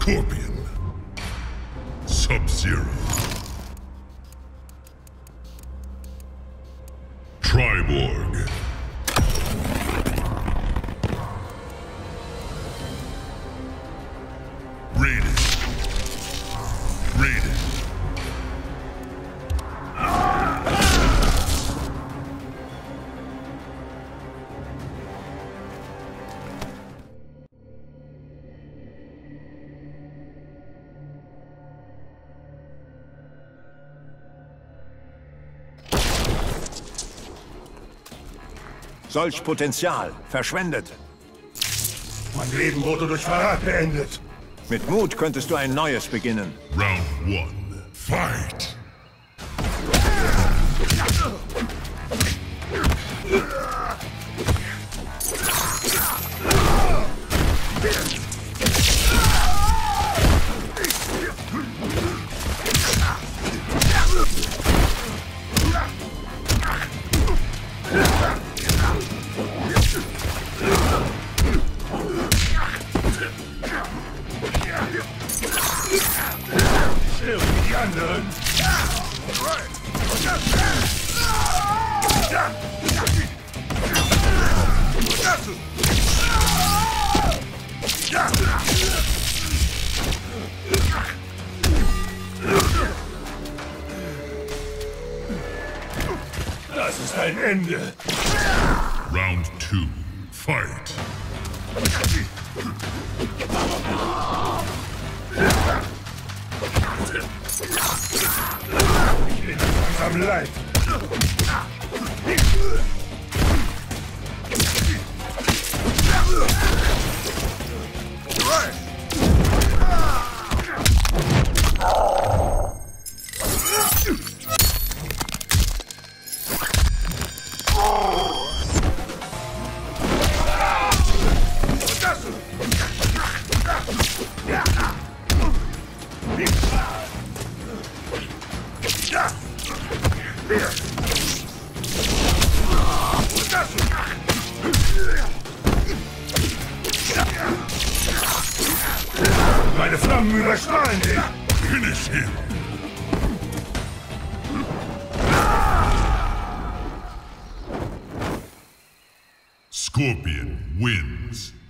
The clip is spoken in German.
Scorpion. Sub-Zero. Triborg. Raiden. Raiden. Solch Potenzial verschwendet. Mein Leben wurde durch Verrat beendet. Mit Mut könntest du ein neues beginnen. Round 1. Fight! Die anderen. Das ist ein Ende. Round 2. Fight! Ich bin am Leid. Meine Flammen überstrahlen dich! Finish him! Scorpion wins.